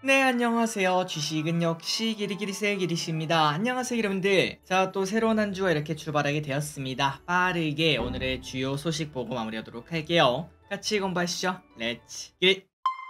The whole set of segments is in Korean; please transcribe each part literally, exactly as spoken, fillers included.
네, 안녕하세요. 주식은 역시 기리기리세 기리씨입니다. 안녕하세요, 여러분들. 자, 또 새로운 한 주가 이렇게 출발하게 되었습니다. 빠르게 오늘의 주요 소식 보고 마무리하도록 할게요. 같이 공부하시죠. 렛츠 기!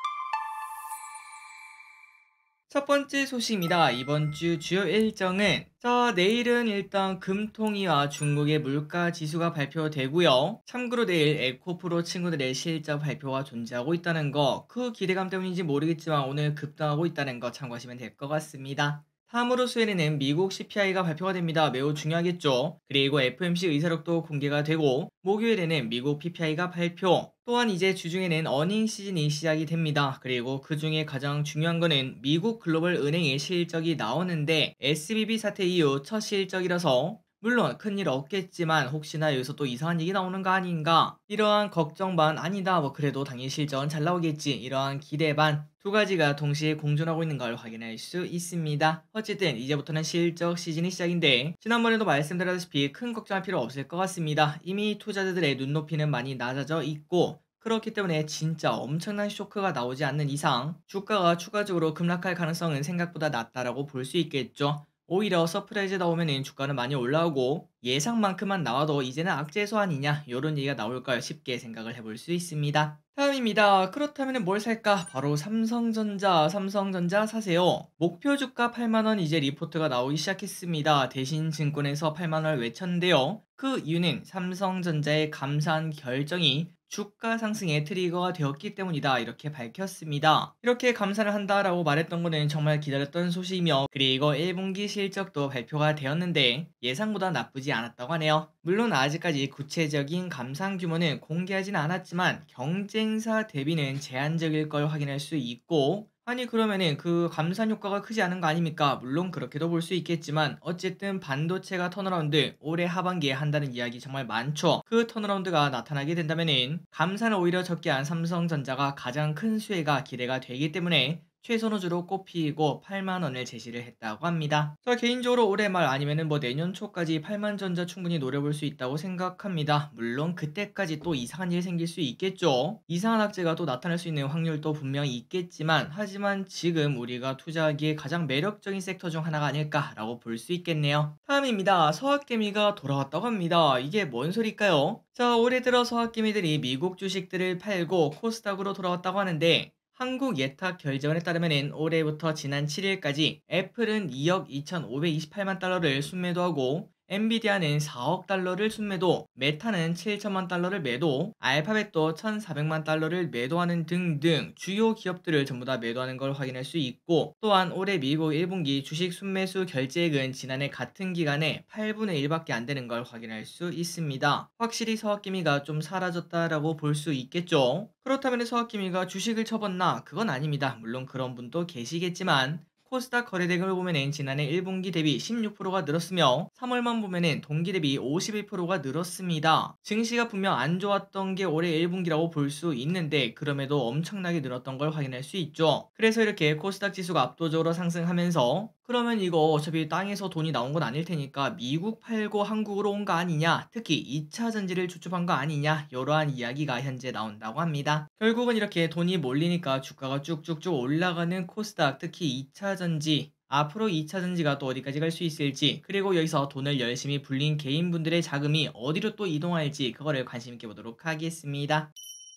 첫 번째 소식입니다. 이번 주 주요 일정은 자 내일은 일단 금통위와 중국의 물가 지수가 발표되고요. 참고로 내일 에코프로 친구들의 실적 발표가 존재하고 있다는 거, 그 기대감 때문인지 모르겠지만 오늘 급등하고 있다는 거 참고하시면 될 것 같습니다. 다음으로 수요일에는 미국 씨피아이가 발표가 됩니다. 매우 중요하겠죠. 그리고 에프오엠씨 의사록도 공개가 되고 목요일에는 미국 피피아이가 발표, 또한 이제 주중에는 어닝 시즌이 시작이 됩니다. 그리고 그 중에 가장 중요한 거는 미국 글로벌 은행의 실적이 나오는데 에스비비 사태 이후 첫 실적이라서 물론 큰일 없겠지만 혹시나 여기서 또 이상한 얘기 나오는 거 아닌가, 이러한 걱정 반 아니다 뭐 그래도 당연히 실적은 잘 나오겠지, 이러한 기대 반, 두 가지가 동시에 공존하고 있는 걸 확인할 수 있습니다. 어쨌든 이제부터는 실적 시즌이 시작인데 지난번에도 말씀드렸다시피 큰 걱정할 필요 없을 것 같습니다. 이미 투자자들의 눈높이는 많이 낮아져 있고, 그렇기 때문에 진짜 엄청난 쇼크가 나오지 않는 이상 주가가 추가적으로 급락할 가능성은 생각보다 낮다라고 볼 수 있겠죠. 오히려 서프라이즈 나오면 주가는 많이 올라오고 예상만큼만 나와도 이제는 악재소 아니냐, 요런 얘기가 나올까 쉽게 생각을 해볼 수 있습니다. 다음입니다. 그렇다면 뭘 살까? 바로 삼성전자, 삼성전자 사세요. 목표 주가 팔만 원 이제 리포트가 나오기 시작했습니다. 대신증권에서 팔만 원을 외쳤는데요. 그 이유는 삼성전자의 감산 결정이 주가 상승의 트리거가 되었기 때문이다, 이렇게 밝혔습니다. 이렇게 감산을 한다라고 말했던 거는 정말 기다렸던 소식이며, 그리고 일 분기 실적도 발표가 되었는데 예상보다 나쁘지 않았다고 하네요. 물론 아직까지 구체적인 감산 규모는 공개하지는 않았지만 경쟁사 대비는 제한적일 걸 확인할 수 있고, 아니 그러면은 그 감산 효과가 크지 않은 거 아닙니까? 물론 그렇게도 볼 수 있겠지만 어쨌든 반도체가 턴어라운드 올해 하반기에 한다는 이야기 정말 많죠. 그 턴어라운드가 나타나게 된다면은 감산을 오히려 적게 한 삼성전자가 가장 큰 수혜가 기대가 되기 때문에 최선호주로 꼽히고 팔만 원을 제시를 했다고 합니다. 저 개인적으로 올해 말 아니면은 뭐 내년 초까지 팔만 전자 충분히 노려볼 수 있다고 생각합니다. 물론 그때까지 또 이상한 일 생길 수 있겠죠. 이상한 악재가 또 나타날 수 있는 확률도 분명히 있겠지만, 하지만 지금 우리가 투자하기에 가장 매력적인 섹터 중 하나가 아닐까라고 볼 수 있겠네요. 다음입니다. 서학개미가 돌아왔다고 합니다. 이게 뭔 소리일까요? 자, 올해 들어 서학개미들이 미국 주식들을 팔고 코스닥으로 돌아왔다고 하는데, 한국 예탁 결제원에 따르면 올해부터 지난 칠 일까지 애플은 이억 이천오백이십팔만 달러를 순매도하고, 엔비디아는 사억 달러를 순매도, 메타는 칠천만 달러를 매도, 알파벳도 천사백만 달러를 매도하는 등등 주요 기업들을 전부 다 매도하는 걸 확인할 수 있고, 또한 올해 미국 일 분기 주식 순매수 결제액은 지난해 같은 기간에 팔분의 일밖에 안 되는 걸 확인할 수 있습니다. 확실히 서학기미가 좀 사라졌다라고 볼 수 있겠죠. 그렇다면 서학기미가 주식을 쳐봤나? 그건 아닙니다. 물론 그런 분도 계시겠지만 코스닥 거래대금을 보면은 지난해 일 분기 대비 십육 퍼센트가 늘었으며 삼월만 보면은 동기 대비 오십일 퍼센트가 늘었습니다. 증시가 분명 안 좋았던 게 올해 일 분기라고 볼 수 있는데 그럼에도 엄청나게 늘었던 걸 확인할 수 있죠. 그래서 이렇게 코스닥 지수가 압도적으로 상승하면서 그러면 이거 어차피 땅에서 돈이 나온 건 아닐 테니까 미국 팔고 한국으로 온 거 아니냐, 특히 이 차 전지를 주축한 거 아니냐, 이러한 이야기가 현재 나온다고 합니다. 결국은 이렇게 돈이 몰리니까 주가가 쭉쭉쭉 올라가는 코스닥, 특히 이 차 전지, 앞으로 이 차 전지가 또 어디까지 갈 수 있을지, 그리고 여기서 돈을 열심히 불린 개인분들의 자금이 어디로 또 이동할지, 그거를 관심 있게 보도록 하겠습니다.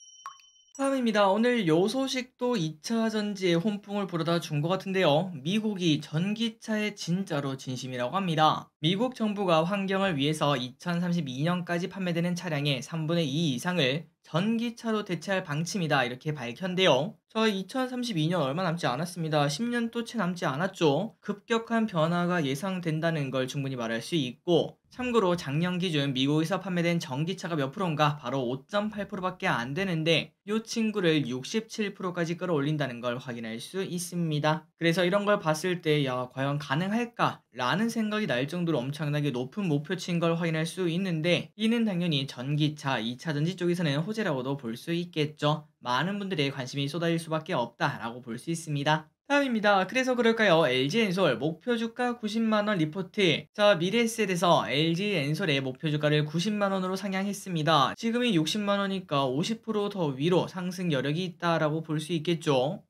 다음입니다. 오늘 요 소식도 이 차 전지의 훈풍을 불어다 준 것 같은데요. 미국이 전기차에 진짜로 진심이라고 합니다. 미국 정부가 환경을 위해서 이천삼십이 년까지 판매되는 차량의 삼분의 이 이상을 전기차로 대체할 방침이다, 이렇게 밝혔는데요. 저 이천삼십이 년 얼마 남지 않았습니다. 십 년도 채 남지 않았죠. 급격한 변화가 예상된다는 걸 충분히 말할 수 있고, 참고로 작년 기준 미국에서 판매된 전기차가 몇 프로인가? 바로 오 점 팔 퍼센트밖에 안 되는데 이 친구를 육십칠 퍼센트까지 끌어올린다는 걸 확인할 수 있습니다. 그래서 이런 걸 봤을 때 야, 과연 가능할까? 라는 생각이 날 정도로 엄청나게 높은 목표치인 걸 확인할 수 있는데, 이는 당연히 전기차, 이 차 전지 쪽에서는 호재라고도 볼 수 있겠죠. 많은 분들의 관심이 쏟아질 수밖에 없다라고 볼 수 있습니다. 다음입니다. 그래서 그럴까요? 엘지엔솔 목표 주가 구십만 원 리포트. 자, 미래에셋에서 엘지엔솔의 목표 주가를 구십만 원으로 상향했습니다. 지금이 육십만 원이니까 오십 퍼센트 더 위로 상승 여력이 있다라고 볼 수 있겠죠.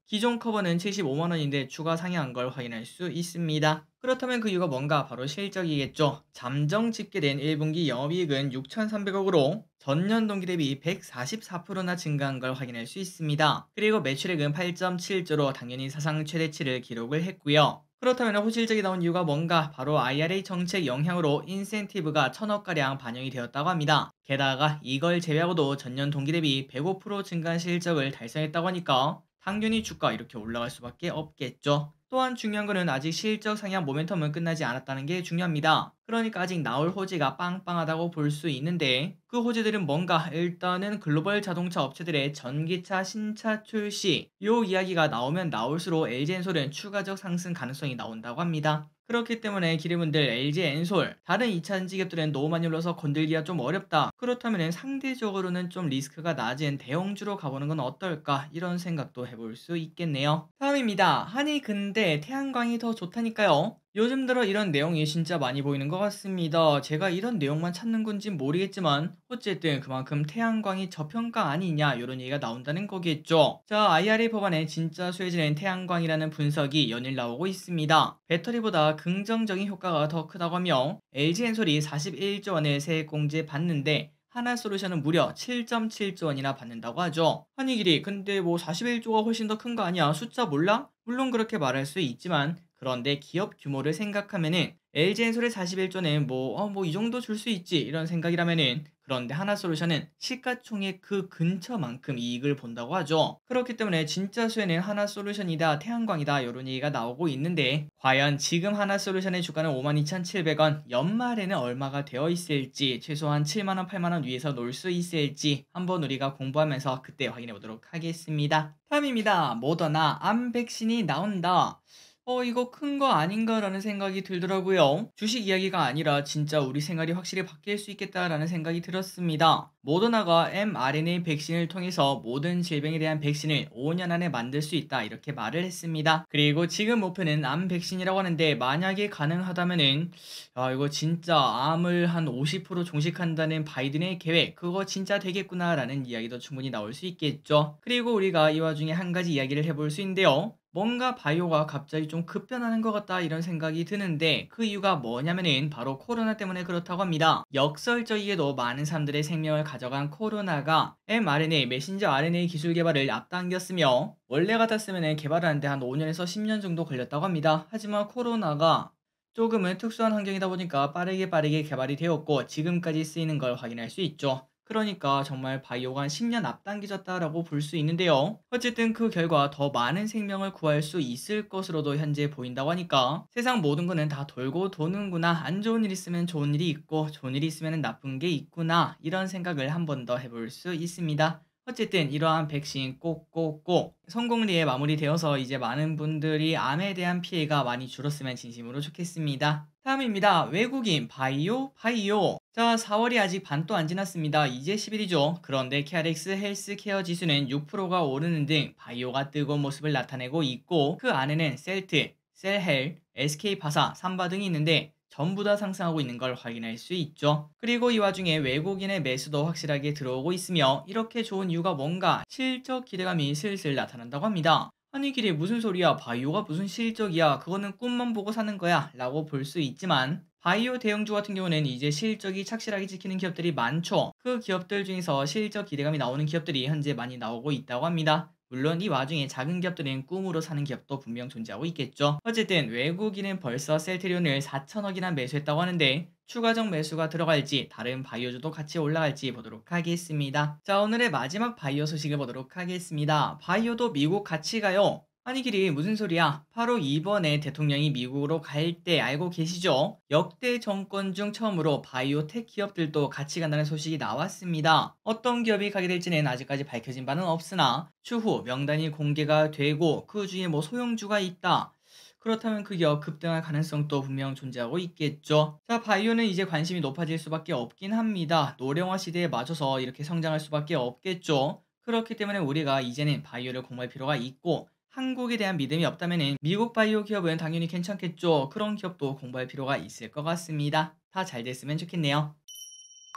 기존 커버는 칠십오만 원인데 추가 상향한 걸 확인할 수 있습니다. 그렇다면 그 이유가 뭔가? 바로 실적이겠죠. 잠정 집계된 일 분기 영업이익은 육천삼백억으로 전년 동기 대비 백사십사 퍼센트나 증가한 걸 확인할 수 있습니다. 그리고 매출액은 팔 점 칠조로 당연히 사상 최대치를 기록을 했고요. 그렇다면 호실적이 나온 이유가 뭔가? 바로 아이알에이 정책 영향으로 인센티브가 천억가량 반영이 되었다고 합니다. 게다가 이걸 제외하고도 전년 동기 대비 백오 퍼센트 증가한 실적을 달성했다고 하니까 당연히 주가 이렇게 올라갈 수밖에 없겠죠. 또한 중요한 거는 아직 실적 상향 모멘텀은 끝나지 않았다는 게 중요합니다. 그러니까 아직 나올 호재가 빵빵하다고 볼 수 있는데 그 호재들은 뭔가? 일단은 글로벌 자동차 업체들의 전기차 신차 출시 요 이야기가 나오면 나올수록 엘지엔솔은 추가적 상승 가능성이 나온다고 합니다. 그렇기 때문에 기대분들 엘지엔솔 다른 이차전지 기업들은 너무 많이 올라서 건들기가 좀 어렵다. 그렇다면 상대적으로는 좀 리스크가 낮은 대형주로 가보는 건 어떨까? 이런 생각도 해볼 수 있겠네요. 다음입니다. 아니 근데 태양광이 더 좋다니까요. 요즘 들어 이런 내용이 진짜 많이 보이는 것 같습니다. 제가 이런 내용만 찾는 건지 모르겠지만 어쨌든 그만큼 태양광이 저평가 아니냐 이런 얘기가 나온다는 거겠죠. 자, 아이알에이 법안에 진짜 수혜지는 태양광이라는 분석이 연일 나오고 있습니다. 배터리보다 긍정적인 효과가 더 크다고 하며 엘지엔솔이 사십일조 원의 세액공제 받는데 하나솔루션은 무려 칠 점 칠조 원이나 받는다고 하죠. 아니 길이 근데 뭐 사십일조가 훨씬 더 큰 거 아니야? 숫자 몰라? 물론 그렇게 말할 수 있지만 그런데 기업 규모를 생각하면은 엘지엔솔의 사십일조는 뭐, 어, 뭐 이 정도 줄 수 있지 이런 생각이라면은 그런데 하나솔루션은 시가총액 그 근처만큼 이익을 본다고 하죠. 그렇기 때문에 진짜 수혜는 하나솔루션이다 태양광이다 이런 얘기가 나오고 있는데 과연 지금 하나솔루션의 주가는 오만 이천칠백 원 연말에는 얼마가 되어 있을지 최소한 칠만 원 팔만 원 위에서 놀 수 있을지 한번 우리가 공부하면서 그때 확인해 보도록 하겠습니다. 다음입니다. 모더나 암 백신이 나온다. 어, 이거 큰 거 아닌가라는 생각이 들더라고요. 주식 이야기가 아니라 진짜 우리 생활이 확실히 바뀔 수 있겠다라는 생각이 들었습니다. 모더나가 엠알엔에이 백신을 통해서 모든 질병에 대한 백신을 오 년 안에 만들 수 있다 이렇게 말을 했습니다. 그리고 지금 목표는 암 백신이라고 하는데 만약에 가능하다면은 아, 이거 진짜 암을 한 오십 퍼센트 종식한다는 바이든의 계획 그거 진짜 되겠구나라는 이야기도 충분히 나올 수 있겠죠. 그리고 우리가 이 와중에 한 가지 이야기를 해볼 수 있는데요. 뭔가 바이오가 갑자기 좀 급변하는 것 같다 이런 생각이 드는데 그 이유가 뭐냐면은 바로 코로나 때문에 그렇다고 합니다. 역설적이게도 많은 사람들의 생명을 가져간 코로나가 엠알엔에이 메신저 알엔에이 기술 개발을 앞당겼으며 원래 같았으면 개발을 하는데 한 오 년에서 십 년 정도 걸렸다고 합니다. 하지만 코로나가 조금은 특수한 환경이다 보니까 빠르게 빠르게 개발이 되었고 지금까지 쓰이는 걸 확인할 수 있죠. 그러니까 정말 바이오가 한 십 년 앞당겨졌다라고 볼 수 있는데요. 어쨌든 그 결과 더 많은 생명을 구할 수 있을 것으로도 현재 보인다고 하니까 세상 모든 거는 다 돌고 도는구나. 안 좋은 일 있으면 좋은 일이 있고 좋은 일이 있으면 나쁜 게 있구나. 이런 생각을 한 번 더 해볼 수 있습니다. 어쨌든 이러한 백신 꼭꼭꼭 성공리에 마무리되어서 이제 많은 분들이 암에 대한 피해가 많이 줄었으면 진심으로 좋겠습니다. 다음입니다. 외국인 바이오 바이오. 자, 사월이 아직 반도 안 지났습니다. 이제 십 일이죠. 그런데 케어렉스 헬스케어 지수는 육 퍼센트가 오르는 등 바이오가 뜨거운 모습을 나타내고 있고 그 안에는 셀트, 셀헬, 에스케이파사, 삼바 등이 있는데 전부 다 상승하고 있는 걸 확인할 수 있죠. 그리고 이 와중에 외국인의 매수도 확실하게 들어오고 있으며 이렇게 좋은 이유가 뭔가 실적 기대감이 슬슬 나타난다고 합니다. 아니 길이 무슨 소리야 바이오가 무슨 실적이야 그거는 꿈만 보고 사는 거야 라고 볼 수 있지만 바이오 대형주 같은 경우는 이제 실적이 착실하게 지키는 기업들이 많죠. 그 기업들 중에서 실적 기대감이 나오는 기업들이 현재 많이 나오고 있다고 합니다. 물론 이 와중에 작은 기업들은 꿈으로 사는 기업도 분명 존재하고 있겠죠. 어쨌든 외국인은 벌써 셀트리온을 사천억이나 매수했다고 하는데 추가적 매수가 들어갈지 다른 바이오주도 같이 올라갈지 보도록 하겠습니다. 자, 오늘의 마지막 바이오 소식을 보도록 하겠습니다. 바이오도 미국 같이 가요. 아니 길이 무슨 소리야? 바로 이번에 대통령이 미국으로 갈 때 알고 계시죠? 역대 정권 중 처음으로 바이오텍 기업들도 같이 간다는 소식이 나왔습니다. 어떤 기업이 가게 될지는 아직까지 밝혀진 바는 없으나 추후 명단이 공개가 되고 그 중에 뭐 소형주가 있다. 그렇다면 그 기업 급등할 가능성도 분명 존재하고 있겠죠. 자, 바이오는 이제 관심이 높아질 수밖에 없긴 합니다. 노령화 시대에 맞춰서 이렇게 성장할 수밖에 없겠죠. 그렇기 때문에 우리가 이제는 바이오를 공부할 필요가 있고 한국에 대한 믿음이 없다면 미국 바이오 기업은 당연히 괜찮겠죠. 그런 기업도 공부할 필요가 있을 것 같습니다. 다 잘 됐으면 좋겠네요.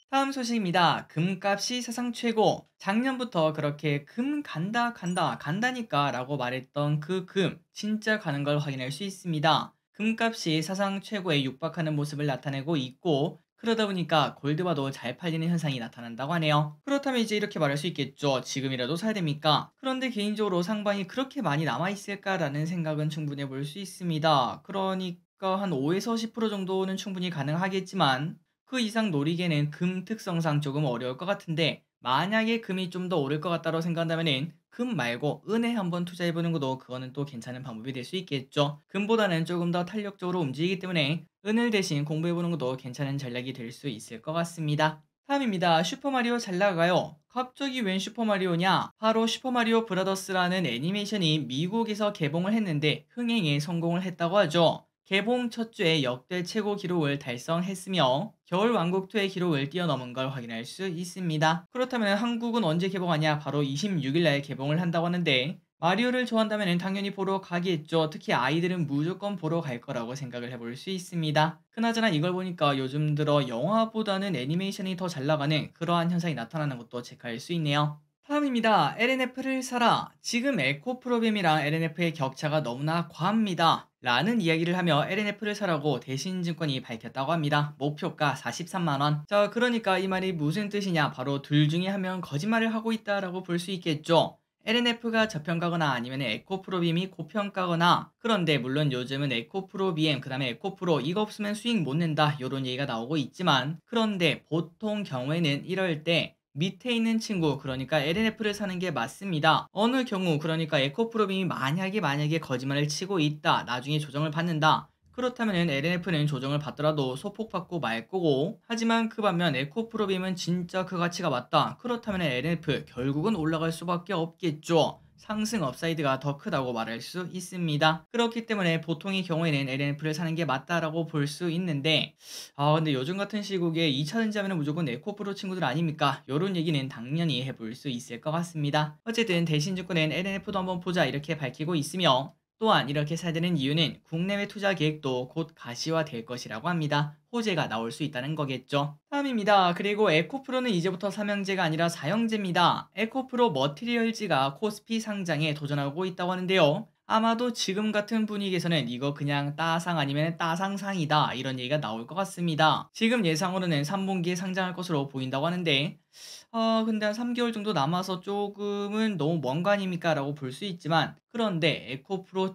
다음 소식입니다. 금값이 사상 최고. 작년부터 그렇게 금 간다 간다 간다니까 라고 말했던 그 금 진짜 가는 걸 확인할 수 있습니다. 금값이 사상 최고에 육박하는 모습을 나타내고 있고, 그러다 보니까 골드바도 잘 팔리는 현상이 나타난다고 하네요. 그렇다면 이제 이렇게 말할 수 있겠죠. 지금이라도 사야 됩니까? 그런데 개인적으로 상방이 그렇게 많이 남아있을까라는 생각은 충분히 해볼 수 있습니다. 그러니까 한 오에서 십 퍼센트 정도는 충분히 가능하겠지만 그 이상 노리기에는 금 특성상 조금 어려울 것 같은데, 만약에 금이 좀 더 오를 것 같다고 생각한다면은 금 말고 은에 한번 투자해보는 것도 그거는 또 괜찮은 방법이 될 수 있겠죠. 금보다는 조금 더 탄력적으로 움직이기 때문에 은을 대신 공부해보는 것도 괜찮은 전략이 될 수 있을 것 같습니다. 다음입니다. 슈퍼마리오 잘 나가요. 갑자기 웬 슈퍼마리오냐? 바로 슈퍼마리오 브라더스라는 애니메이션이 미국에서 개봉을 했는데 흥행에 성공을 했다고 하죠. 개봉 첫 주에 역대 최고 기록을 달성했으며 겨울왕국이의 기록을 뛰어넘은 걸 확인할 수 있습니다. 그렇다면 한국은 언제 개봉하냐? 바로 이십육 일날 개봉을 한다고 하는데, 마리오를 좋아한다면 당연히 보러 가겠죠. 특히 아이들은 무조건 보러 갈 거라고 생각을 해볼 수 있습니다. 그나저나 이걸 보니까 요즘 들어 영화보다는 애니메이션이 더 잘 나가는 그러한 현상이 나타나는 것도 체크할 수 있네요. 다음입니다. 엘엔에프를 사라. 지금 에코프로빔이랑 엘엔에프의 격차가 너무나 과합니다. 라는 이야기를 하며 엘엔에프를 사라고 대신증권이 밝혔다고 합니다. 목표가 사십삼만 원. 자, 그러니까 이 말이 무슨 뜻이냐? 바로 둘 중에 한 명 거짓말을 하고 있다라고 볼 수 있겠죠. 엘엔에프가 저평가거나 아니면 에코프로빔이 고평가거나, 그런데 물론 요즘은 에코프로비엠 그 다음에 에코프로 이거 없으면 수익 못 낸다 요런 얘기가 나오고 있지만, 그런데 보통 경우에는 이럴 때 밑에 있는 친구, 그러니까 엘엔에프를 사는 게 맞습니다. 어느 경우, 그러니까 에코프로빔이 만약에 만약에 거짓말을 치고 있다, 나중에 조정을 받는다, 그렇다면 엘엔에프는 조정을 받더라도 소폭 받고 말 거고, 하지만 그 반면 에코프로빔은 진짜 그 가치가 맞다, 그렇다면 엘엔에프 결국은 올라갈 수밖에 없겠죠. 상승 업사이드가 더 크다고 말할 수 있습니다. 그렇기 때문에 보통의 경우에는 엘엔에프를 사는 게 맞다라고 볼 수 있는데, 아 근데 요즘 같은 시국에 이 차 전지하면 무조건 에코프로 친구들 아닙니까? 요런 얘기는 당연히 해볼 수 있을 것 같습니다. 어쨌든 대신증권은 엘엔에프도 한번 보자 이렇게 밝히고 있으며, 또한 이렇게 사야 되는 이유는 국내외 투자 계획도 곧 가시화될 것이라고 합니다. 호재가 나올 수 있다는 거겠죠. 다음입니다. 그리고 에코프로는 이제부터 삼형제가 아니라 사형제입니다. 에코프로 머티리얼즈가 코스피 상장에 도전하고 있다고 하는데요. 아마도 지금 같은 분위기에서는 이거 그냥 따상 아니면 따상상이다 이런 얘기가 나올 것 같습니다. 지금 예상으로는 삼 분기에 상장할 것으로 보인다고 하는데, 아 근데 한 삼 개월 정도 남아서 조금은 너무 먼 거 아닙니까? 라고 볼 수 있지만, 그런데 에코프로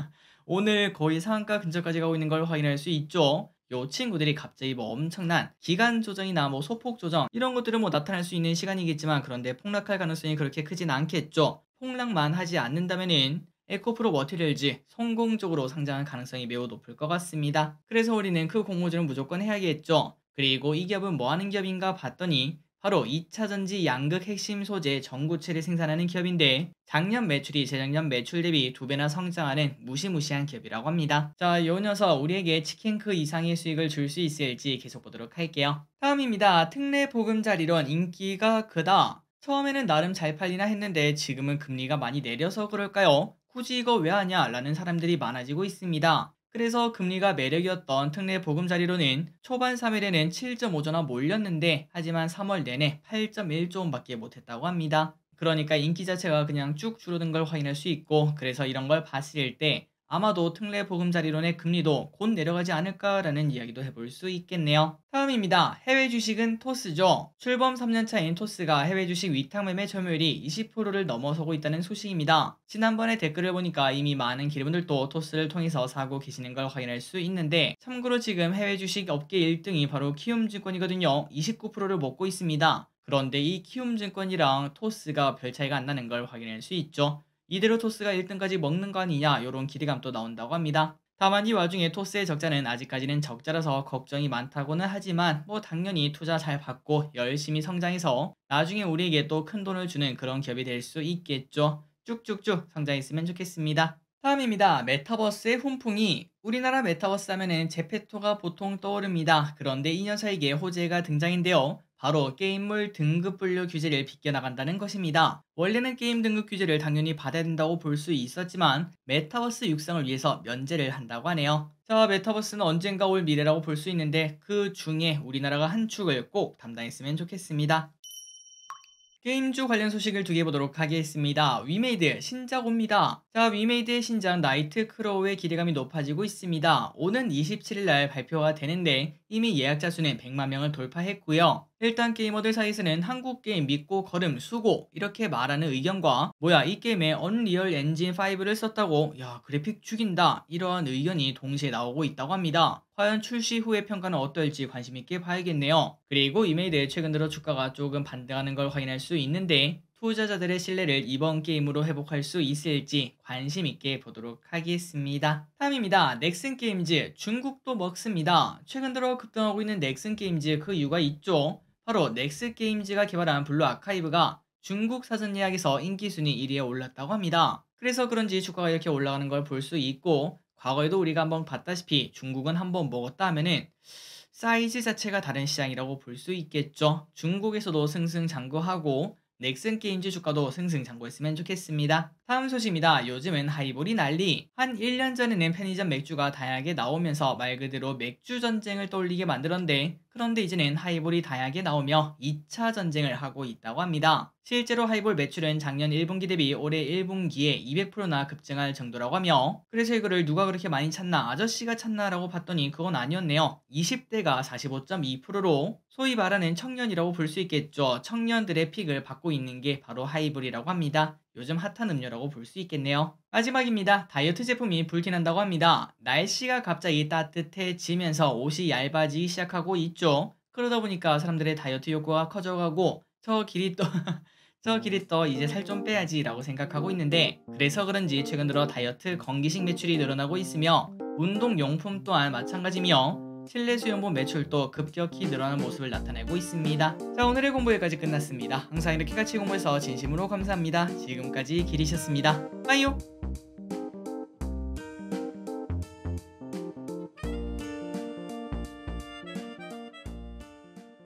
오늘 거의 상한가 근처까지 가고 있는 걸 확인할 수 있죠. 요 친구들이 갑자기 뭐 엄청난 기간 조정이나 뭐 소폭 조정 이런 것들은 뭐 나타날 수 있는 시간이겠지만, 그런데 폭락할 가능성이 그렇게 크진 않겠죠. 폭락만 하지 않는다면은 에코프로 머티리얼즈 성공적으로 상장할 가능성이 매우 높을 것 같습니다. 그래서 우리는 그 공모주는 무조건 해야겠죠. 그리고 이 기업은 뭐 하는 기업인가 봤더니 바로 이 차 전지 양극 핵심 소재 전구체를 생산하는 기업인데, 작년 매출이 재작년 매출 대비 두 배나 성장하는 무시무시한 기업이라고 합니다. 자, 요 녀석 우리에게 치킨 그 이상의 수익을 줄 수 있을지 계속 보도록 할게요. 다음입니다. 특례 보금자리론 인기가 크다. 처음에는 나름 잘 팔리나 했는데 지금은 금리가 많이 내려서 그럴까요? 굳이 이거 왜 하냐? 라는 사람들이 많아지고 있습니다. 그래서 금리가 매력이었던 특례 보금자리로는 초반 삼 일에는 칠 점 오 조나 몰렸는데, 하지만 삼월 내내 팔 점 일 조 원밖에 못했다고 합니다. 그러니까 인기 자체가 그냥 쭉 줄어든 걸 확인할 수 있고, 그래서 이런 걸 봤을 때 아마도 특례 보금자리론의 금리도 곧 내려가지 않을까라는 이야기도 해볼 수 있겠네요. 다음입니다. 해외 주식은 토스죠. 출범 삼 년 차인 토스가 해외 주식 위탁 매매 점유율이 이십 퍼센트를 넘어서고 있다는 소식입니다. 지난번에 댓글을 보니까 이미 많은 기업분들도 토스를 통해서 사고 계시는 걸 확인할 수 있는데, 참고로 지금 해외 주식 업계 일 등이 바로 키움증권이거든요. 이십구 퍼센트를 먹고 있습니다. 그런데 이 키움증권이랑 토스가 별 차이가 안 나는 걸 확인할 수 있죠. 이대로 토스가 일 등까지 먹는 거 아니냐 요런 기대감도 나온다고 합니다. 다만 이 와중에 토스의 적자는 아직까지는 적자라서 걱정이 많다고는 하지만, 뭐 당연히 투자 잘 받고 열심히 성장해서 나중에 우리에게 또 큰 돈을 주는 그런 기업이 될 수 있겠죠. 쭉쭉쭉 성장했으면 좋겠습니다. 다음입니다. 메타버스의 훈풍이. 우리나라 메타버스 하면은 제페토가 보통 떠오릅니다. 그런데 이 녀석에게 호재가 등장인데요. 바로 게임물 등급 분류 규제를 비껴나간다는 것입니다. 원래는 게임 등급 규제를 당연히 받아야 된다고 볼 수 있었지만 메타버스 육성을 위해서 면제를 한다고 하네요. 자, 메타버스는 언젠가 올 미래라고 볼 수 있는데 그 중에 우리나라가 한 축을 꼭 담당했으면 좋겠습니다. 게임주 관련 소식을 두 개 보도록 하겠습니다. 위메이드 신작 옵니다. 자, 위메이드의 신작 나이트 크로우의 기대감이 높아지고 있습니다. 오는 이십칠 일 날 발표가 되는데 이미 예약자 수는 백만 명을 돌파했고요. 일단 게이머들 사이에서는 한국 게임 믿고 걸음 수고 이렇게 말하는 의견과 뭐야 이 게임에 언리얼 엔진 파이브를 썼다고 야 그래픽 죽인다 이러한 의견이 동시에 나오고 있다고 합니다. 과연 출시 후의 평가는 어떨지 관심 있게 봐야겠네요. 그리고 이메이드의 최근 들어 주가가 조금 반등하는 걸 확인할 수 있는데 투자자들의 신뢰를 이번 게임으로 회복할 수 있을지 관심 있게 보도록 하겠습니다. 다음입니다. 넥슨 게임즈 중국도 먹습니다. 최근 들어 급등하고 있는 넥슨 게임즈 그 이유가 있죠. 바로 넥슨 게임즈가 개발한 블루 아카이브가 중국 사전 예약에서 인기 순위 일 위에 올랐다고 합니다. 그래서 그런지 주가가 이렇게 올라가는 걸 볼 수 있고 과거에도 우리가 한번 봤다시피 중국은 한번 먹었다 하면은 사이즈 자체가 다른 시장이라고 볼 수 있겠죠. 중국에서도 승승장구하고 넥슨 게임즈 주가도 승승장구했으면 좋겠습니다. 다음 소식입니다. 요즘은 하이볼이 난리. 한 일 년 전에는 편의점 맥주가 다양하게 나오면서 말 그대로 맥주 전쟁을 떠올리게 만들었는데 그런데 이제는 하이볼이 다양하게 나오며 이 차 전쟁을 하고 있다고 합니다. 실제로 하이볼 매출은 작년 일 분기 대비 올해 일 분기에 이백 퍼센트나 급증할 정도라고 하며 그래서 이거를 누가 그렇게 많이 찾나 아저씨가 찾나 라고 봤더니 그건 아니었네요. 이십 대가 사십오 점 이 퍼센트로 소위 말하는 청년이라고 볼 수 있겠죠. 청년들의 픽을 받고 있는 게 바로 하이볼이라고 합니다. 요즘 핫한 음료라고 볼 수 있겠네요. 마지막입니다. 다이어트 제품이 불티난다고 합니다. 날씨가 갑자기 따뜻해지면서 옷이 얇아지기 시작하고 있죠. 그러다 보니까 사람들의 다이어트 욕구가 커져가고 저 길이 또 저 길이 또 이제 살 좀 빼야지 라고 생각하고 있는데 그래서 그런지 최근 들어 다이어트 건기식 매출이 늘어나고 있으며 운동용품 또한 마찬가지며 실내 수영복 매출도 급격히 늘어나는 모습을 나타내고 있습니다. 자, 오늘의 공부 여기까지 끝났습니다. 항상 이렇게 같이 공부해서 진심으로 감사합니다. 지금까지 길이셨습니다. 빠이요.